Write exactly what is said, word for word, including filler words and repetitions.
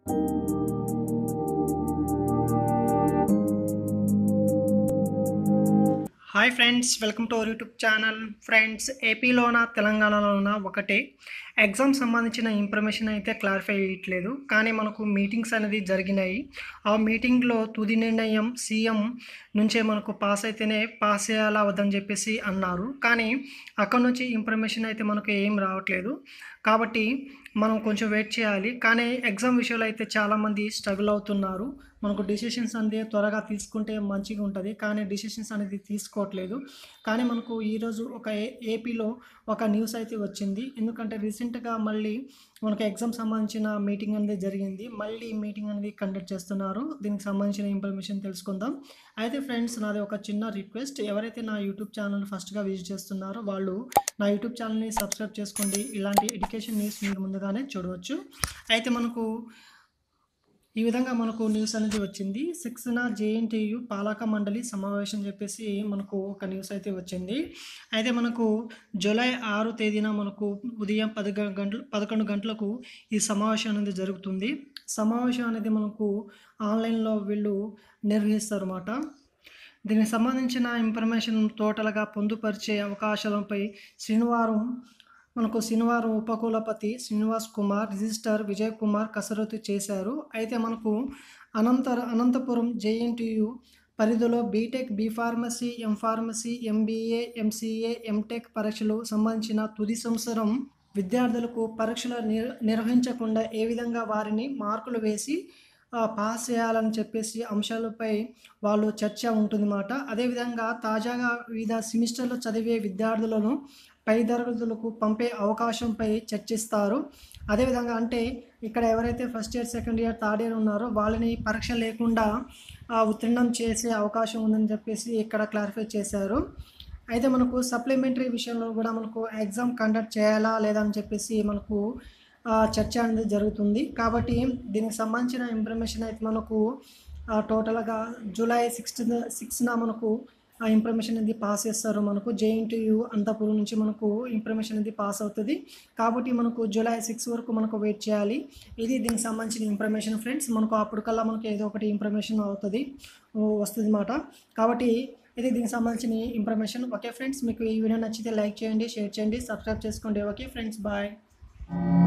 Hi friends, welcome to our YouTube channel. Friends, ఏపీలోన తెలంగాణలోన ఒకటే ఎగ్జామ్ సంబంధించిన ఇన్ఫర్మేషన్ అయితే క్లారిఫై అయ్యట్లేదు. కానీ మనకు మీటింగ్స్ అనేది జరిగినాయి. ఆ మీటింగ్లో తుది నిర్ణయం సీఎం నుంచే మనకు పాస్ అయితేనే పాస్ చేయాలా వద్దని చెప్పేసి అన్నారు. కానీ అక్కడ నుంచి ఇన్ఫర్మేషన్ అయితే మనకు ఏం రావట్లేదు. కాబట్టి మనం కొంచెం వెయిట్ చేయాలి. కానీ ఎగ్జామ్ విషయంలో అయితే చాలామంది స్ట్రగుల్ అవుతున్నారు. మనకు డిసిషన్స్ అనేది త్వరగా తీసుకుంటే మంచిగా ఉంటుంది, కానీ డిసిషన్స్ అనేది తీసుకోవట్లేదు. కానీ మనకు ఈరోజు ఒక ఏ ఏపీలో ఒక న్యూస్ అయితే వచ్చింది. ఎందుకంటే రీసెంట్గా మళ్ళీ మనకు ఎగ్జామ్ సంబంధించిన మీటింగ్ అనేది జరిగింది. మళ్ళీ మీటింగ్ అనేది కండక్ట్ చేస్తున్నారు. దీనికి సంబంధించిన ఇన్ఫర్మేషన్ తెలుసుకుందాం. అయితే ఫ్రెండ్స్, నాది ఒక చిన్న రిక్వెస్ట్. ఎవరైతే నా యూట్యూబ్ ఛానల్ ఫస్ట్గా విజిట్ చేస్తున్నారో వాళ్ళు నా యూట్యూబ్ ఛానల్ని సబ్స్క్రైబ్ చేసుకోండి. ఇలాంటి ఎడ్యుకేషన్ న్యూస్ మీరు ముందుగానే చూడవచ్చు. అయితే మనకు ఈ విధంగా మనకు న్యూస్ అనేది వచ్చింది. సిక్స్న జేఎన్టీయు పాలక మండలి సమావేశం చెప్పేసి మనకు ఒక న్యూస్ అయితే వచ్చింది. అయితే మనకు జూలై ఆరు తేదీన మనకు ఉదయం పది గంటలు పదకొండు గంటలకు ఈ సమావేశం అనేది జరుగుతుంది. సమావేశం అనేది మనకు ఆన్లైన్లో వీళ్ళు నిర్వహిస్తారు అన్నమాట. దీనికి సంబంధించిన ఇన్ఫర్మేషన్ టోటల్గా పొందుపరిచే అవకాశాలపై శనివారం మనకు శనివారం ఉపకులపతి శ్రీనివాస్ కుమార్, రిజిస్టర్ విజయ్ కుమార్ కసరత్తు చేశారు. అయితే మనకు అనంతర అనంతపురం జేఎన్టీయు పరిధిలో BTech, B pharmacy, M pharmacy, MBA, MCA, MTech పరీక్షలు సంబంధించిన తుది సంవత్సరం విద్యార్థులకు పరీక్షలు నిర్ నిర్వహించకుండా ఏ విధంగా వారిని మార్కులు వేసి పాస్ చేయాలని చెప్పేసి అంశాలపై వాళ్ళు చర్చ ఉంటుందన్నమాట. అదేవిధంగా తాజాగా వివిధ సెమిస్టర్లు చదివే విద్యార్థులను పై తరగతులకు పంపే అవకాశంపై చర్చిస్తారు. అదేవిధంగా అంటే ఇక్కడ ఎవరైతే first year, second year, third year ఉన్నారో వాళ్ళని పరీక్ష లేకుండా ఉత్తీర్ణం చేసే అవకాశం ఉందని చెప్పేసి ఇక్కడ క్లారిఫై చేశారు. అయితే మనకు సప్లిమెంటరీ విషయంలో కూడా మనకు ఎగ్జామ్ కండక్ట్ చేయాలా లేదా అని చెప్పేసి మనకు చర్చ అనేది జరుగుతుంది. కాబట్టి దీనికి సంబంధించిన ఇన్ఫర్మేషన్ అయితే మనకు టోటల్గా జూలై సిక్స్త్ సిక్స్న మనకు ఆ ఇన్ఫర్మేషన్ అనేది పాస్ చేస్తారు. మనకు జేఎన్టీయు అనంతపురం నుంచి మనకు ఇన్ఫర్మేషన్ అనేది పాస్ అవుతుంది. కాబట్టి మనకు జూలై సిక్స్ వరకు మనకు వెయిట్ చేయాలి. ఇది దీనికి సంబంధించిన ఇన్ఫర్మేషన్ ఫ్రెండ్స్. మనకు అప్పటికల్లా మనకు ఏదో ఒకటి ఇన్ఫర్మేషన్ అవుతుంది వస్తుంది అన్నమాట. కాబట్టి ఇది దీనికి సంబంధించిన ఇన్ఫర్మేషన్. ఓకే ఫ్రెండ్స్, మీకు ఈ వీడియో నచ్చితే లైక్ చేయండి, షేర్ చేయండి, సబ్స్క్రైబ్ చేసుకోండి. Okay friends, bye.